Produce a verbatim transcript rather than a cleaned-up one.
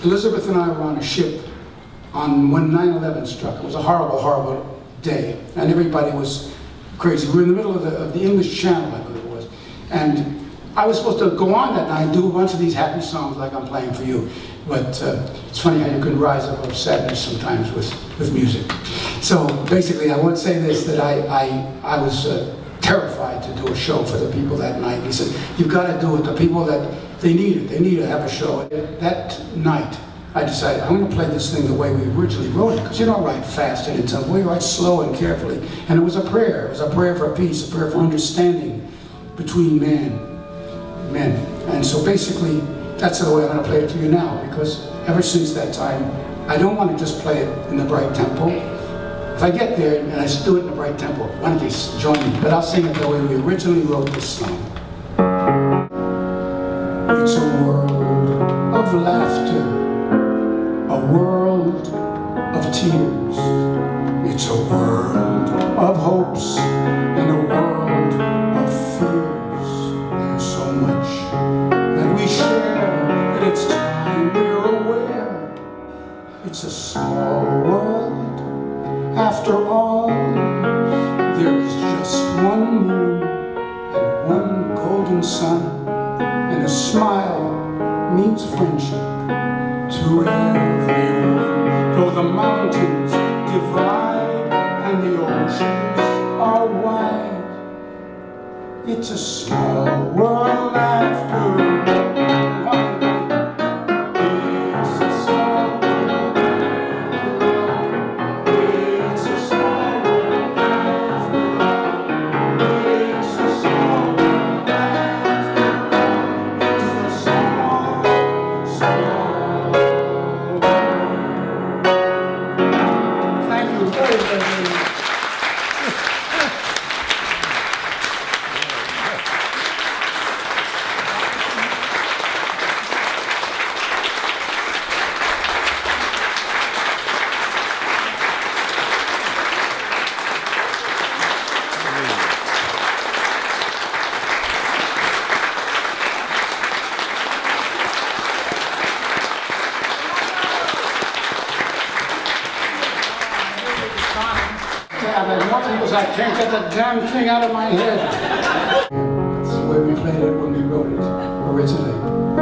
Elizabeth and I were on a ship on when nine eleven struck. It was a horrible, horrible day, and everybody was crazy. We were in the middle of the, of the English Channel, I believe it was, and I was supposed to go on that night and do a bunch of these happy songs like I'm playing for you. But uh, it's funny how you can rise above sadness sometimes with, with music. So basically, I would say this, that I, I, I was uh, terrified to do a show for the people that night. He said, you've got to do it. The people that, they need it. They need to have a show. That night, I decided, I'm going to play this thing the way we originally wrote it, because you don't write fast and it's we write slow and carefully. And it was a prayer. It was a prayer for peace, a prayer for understanding between man. Men. And so basically, that's the way I'm going to play it for you now, because ever since that time, I don't want to just play it in the bright tempo. If I get there and I do it in the bright tempo, why don't you join me? But I'll sing it the way we originally wrote this song. It's a world of laughter, a world of tears. It's a world of hopes and a world of fears. Much that we share, that it's time we're aware. It's a small world, after all. There is just one moon and one golden sun, and a smile means friendship to everyone. Though the mountains divide and the oceans are wide, it's a small world after all. It's a small world after all. It's a small world after all. It's a small world after all. It's a small, small world. Thank you very, very much. I can't get that damn thing out of my head. That's the way we played it when we wrote it originally.